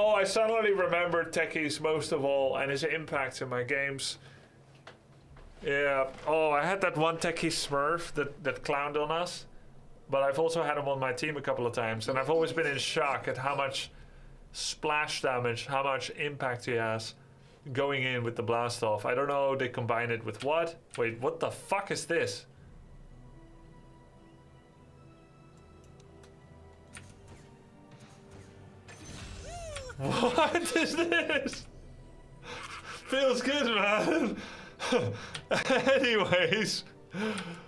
Oh, I suddenly remembered Techies most of all and his impact in my games. Yeah. Oh, I had that one Techies Smurf that clowned on us. But I've also had him on my team a couple of times. And I've always been in shock at how much splash damage, how much impact he has going in with the blast off. I don't know, they combine it with what? Wait, what the fuck is this? What is this? Feels good, man. Anyways,